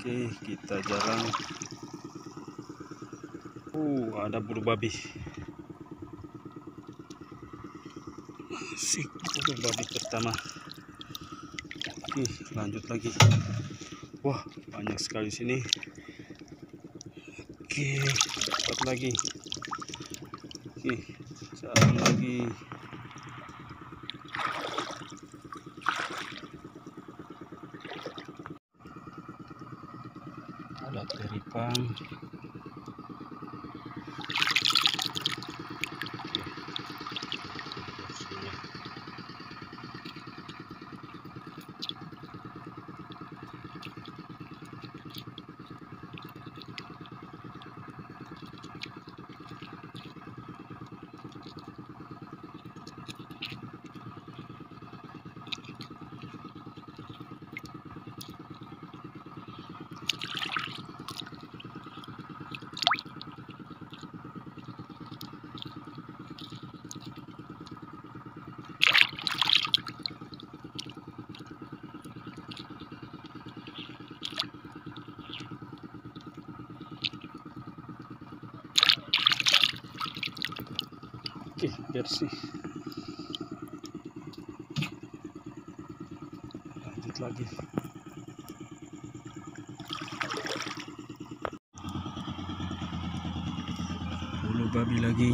Oke, kita jalan. Ada bulu babi. Asik, bulu babi pertama. Oke, lanjut lagi. Wah, banyak sekali sini. Oke, dapat lagi. Oke, satu lagi. Alat teripang. Oke, bersih. Lanjut lagi. Bulu babi lagi.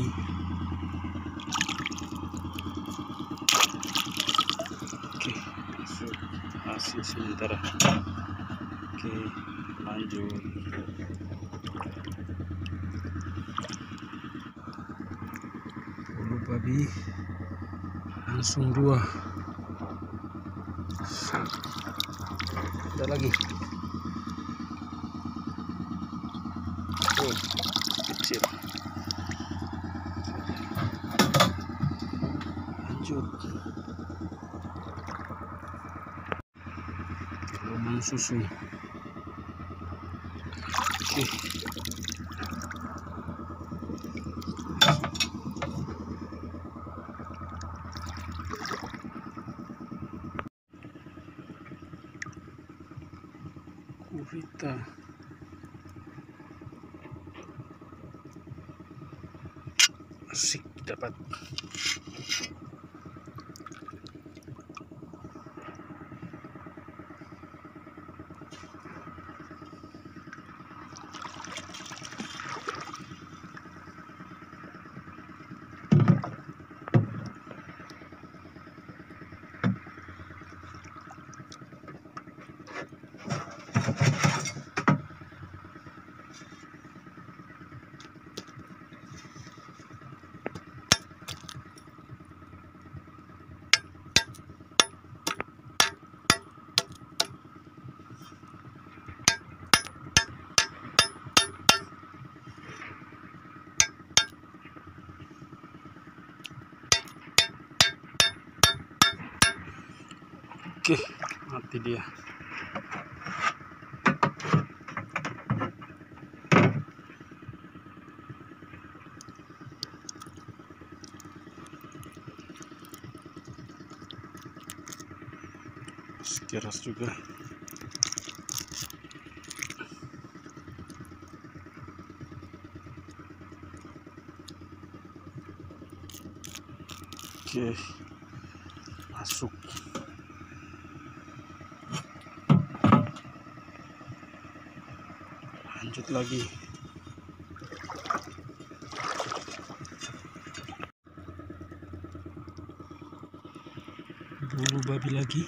Oke, hasil sementara. Oke, lanjut. Bulu babi langsung 2. Ada lagi. Oh, kecil. Lanjut. Lubang susu. Oke. Kurita. Asik, dapat. Oke, mati dia. Keras juga. Oke, masuk. Lanjut lagi. Bulu babi lagi.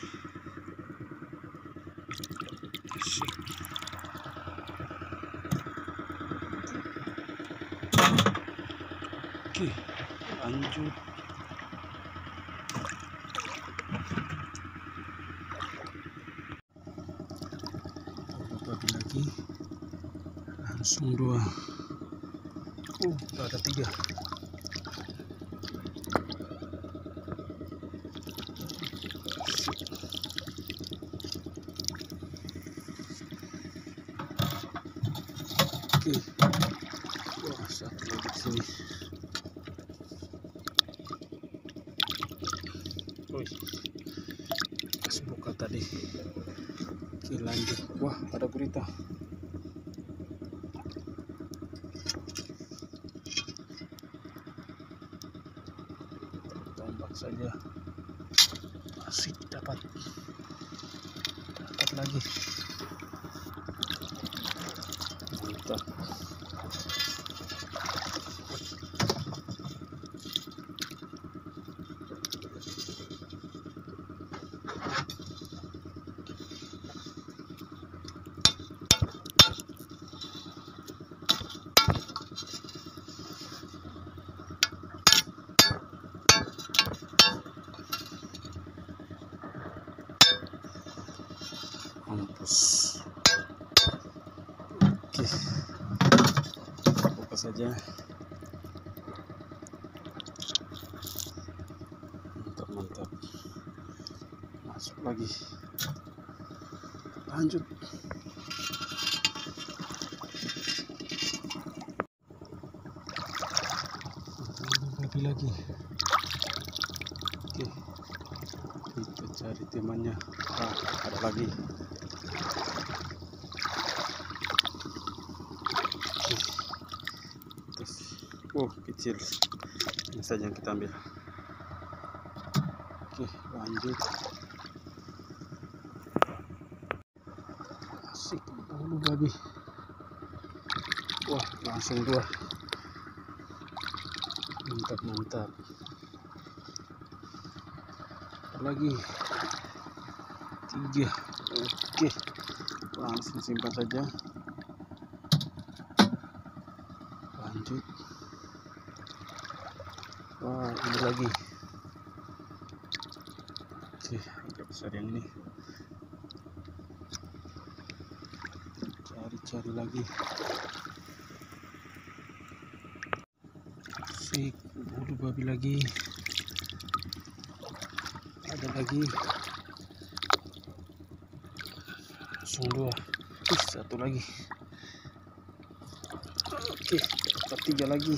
Oke, lanjut. Bulu babi lagi. Langsung 2. Ada 3. Oke. Wah, satu lagi di sini. Pas buka tadi. Oke, lanjut. Wah, ada gurita. Tombak saja. Asik, dapat lagi. Mantap. Mampus. Oke, buka saja. Mantap, masuk lagi, lanjut. Lagi. Oke, kita cari temannya. Ada lagi. Terus, kecil. Ini saja yang kita ambil. Oke, lanjut. Asik, bulu babi. Wah, langsung 2. Mantap. Lagi 3. Oke, langsung simpan saja. Lanjut. Wah, ini lagi. Oke, agak besar yang ini. Cari lagi. Asik, bulu babi lagi. Ada lagi. Langsung 2. Satu lagi. Oke, dapat 3 lagi.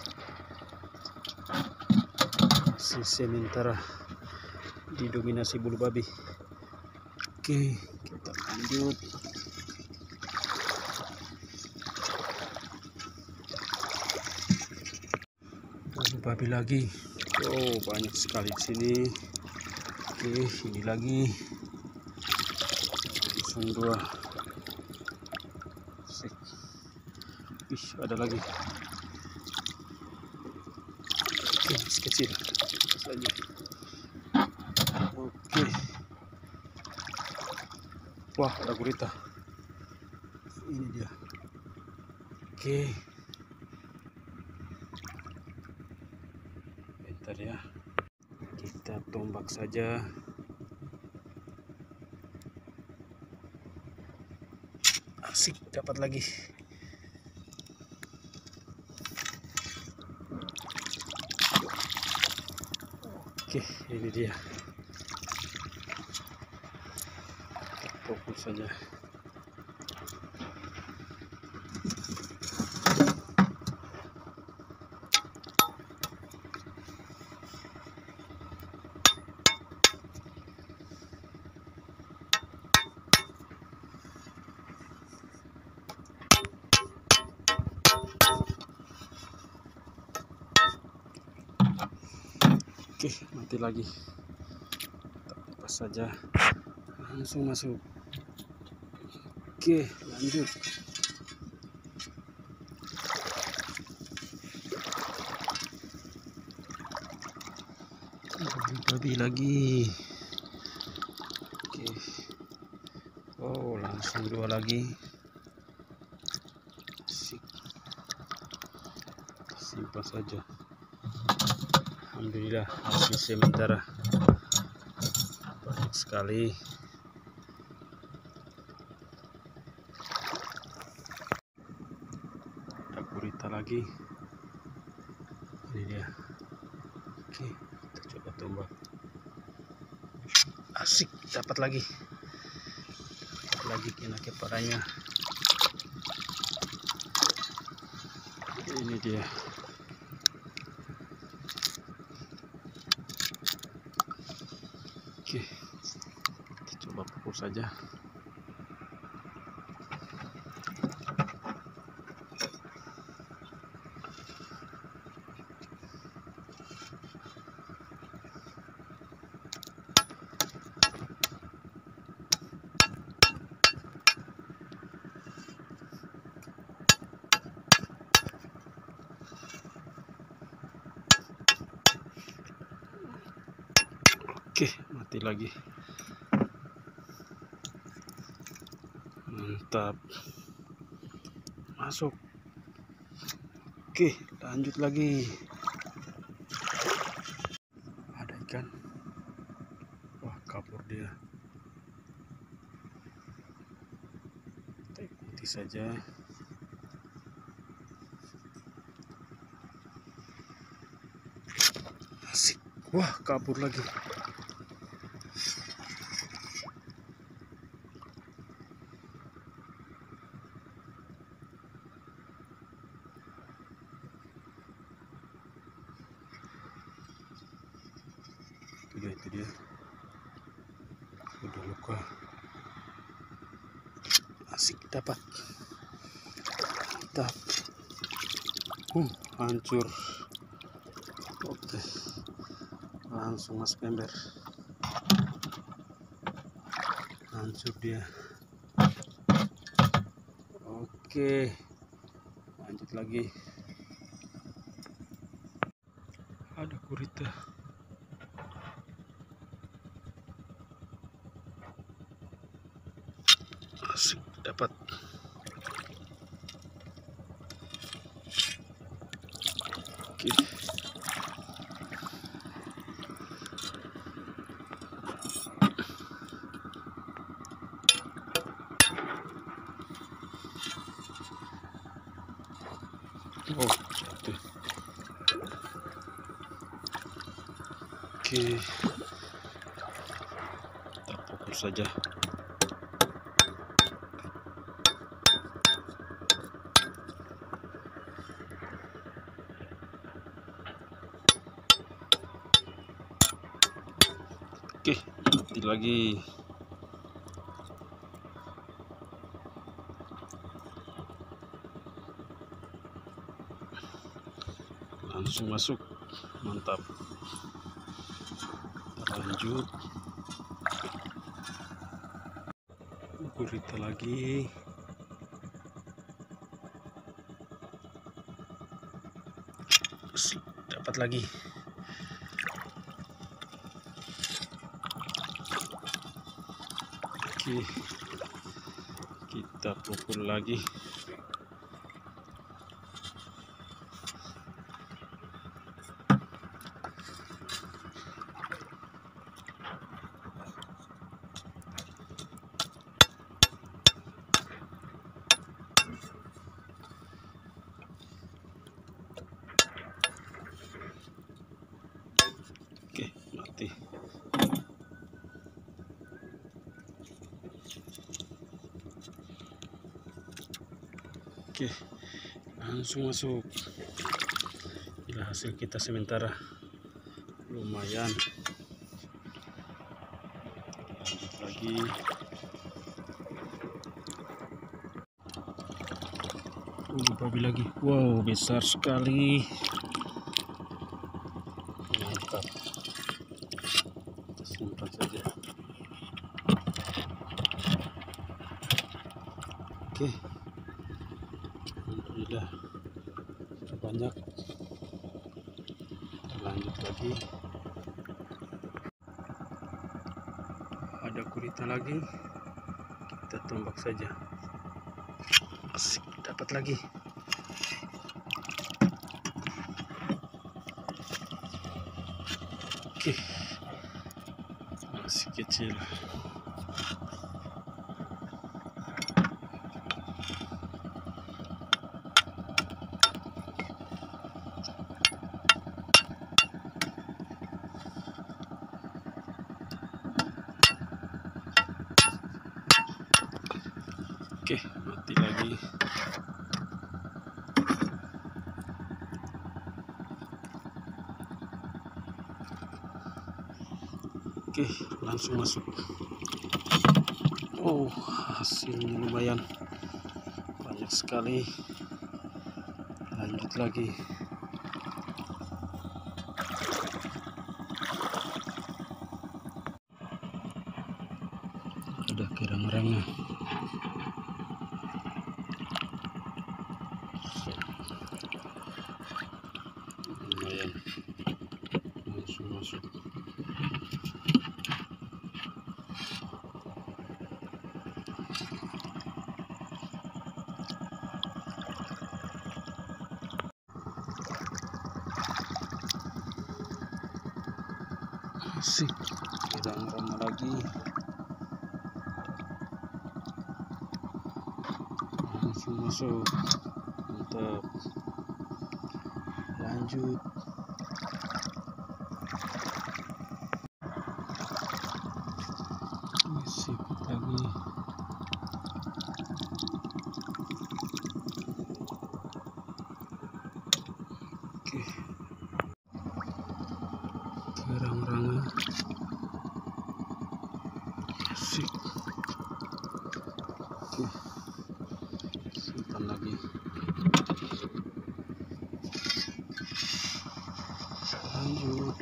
Si sementara didominasi bulu babi. Oke, kita lanjut. Bulu babi lagi. Oh, banyak sekali di sini. Oke, ini lagi. Langsung 2. Asik. Ih, ada lagi. Oke, kecil saja. Oke. Wah, ada gurita. Ini dia. Oke. Bentar ya. Kita tombak saja. Asik, dapat lagi. Oke, ini dia. Fokus saja. Oke, mati lagi. Lepas saja, langsung masuk. Oke, lanjut. Babi lagi. Oke. Oh, langsung 2 lagi. Simpan saja. Alhamdulillah, hasil sementara banyak sekali. Ada gurita lagi. Ini dia. Oke, kita coba tombak. Asik, dapat lagi. Kena kepalanya. Ini dia. Oke, kita coba pukul saja. mati lagi. Mantap, masuk. Oke, lanjut lagi. Ada ikan. Wah, kabur dia. Kita ikuti saja. Asik. Wah, kabur lagi. Itu dia. Udah luka. Asik, dapat. Mantap. Hancur. Oke, langsung masuk ember. Hancur dia. Oke, lanjut lagi. Ada gurita. Asik, dapat. Oke. Oh, jatuh. Oke, kita pukul saja. Oke, mati lagi. Langsung masuk. Mantap. Lanjut. Gurita lagi. Dapat lagi. Oke, kita pukul lagi. Oke, mati. Oke, langsung masuk. Inilah hasil kita sementara. Lumayan. Lanjut lagi. Babi lagi. Wow, besar sekali. Mantap. Kita simpan saja. Oke. Alhamdulillah sudah banyak. Lanjut lagi. Ada gurita lagi. Kita tombak saja. Asik, dapat lagi. Oke, masih kecil. Oke, mati lagi. Oke, langsung masuk. Oh, hasilnya lumayan banyak sekali. Lanjut lagi. Ada kerang-kerangnya. Lumayan. Langsung masuk. Asik, kerang rama lagi. Langsung masuk. Mantap. Lanjut. Siput lagi. Oke. Kerang rama. Asik. Oke. Simpan lagi. Lanjut.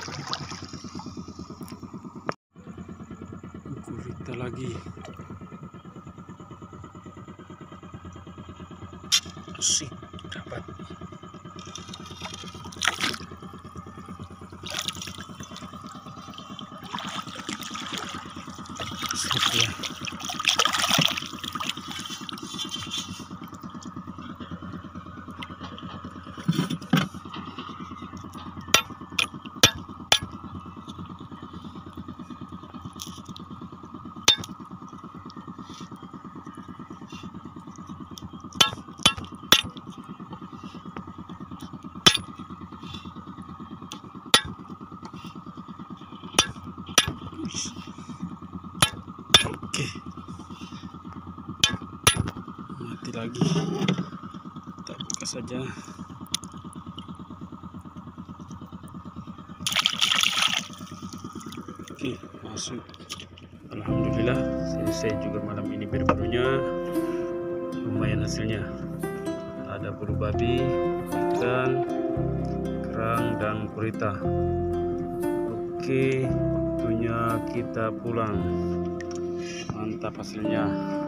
Gurita lagi. Asik, dapat. Asik ya. Oke, mati lagi. Kita buka saja. Oke, masuk. Alhamdulillah selesai juga malam ini berburunya. Lumayan hasilnya. Ada bulu babi, ikan, kerang, dan gurita. Oke, waktunya kita pulang. Mantap hasilnya.